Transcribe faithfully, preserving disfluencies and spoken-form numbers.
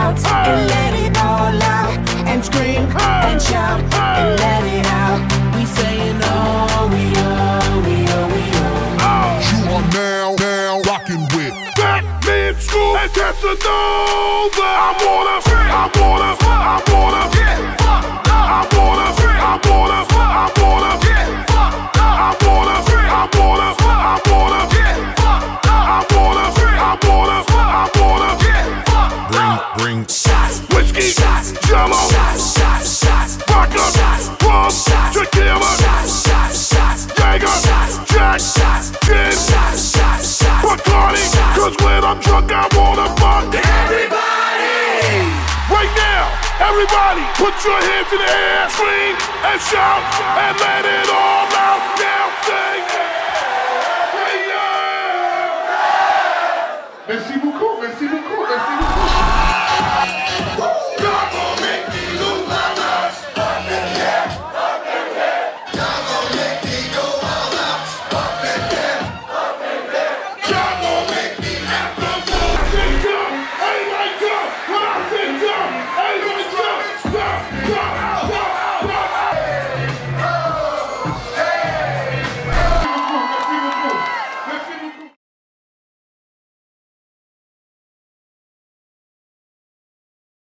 out and let it all out, and scream and shout and let it out. We saying oh, we oh, we oh, we oh. You are now, now rocking with Fatman School and Casanova. I wanna, I wanna, I wanna, I wanna, I wanna, I wanna, I wanna, I wanna, I wanna, I wanna, I wanna, I wanna. bring, bring Shots, whiskey, shots, jello, shots, shots, shots, vodka, shots, rum, tequila, shots, shots, shots, Jaeger, shots, Jack, shots, gin, shots, shots, shots, Bacardi. Cause when I'm drunk, I wanna fuck everybody. Right now, everybody, put your hands in the air, scream and shout and let it all out. Now, say.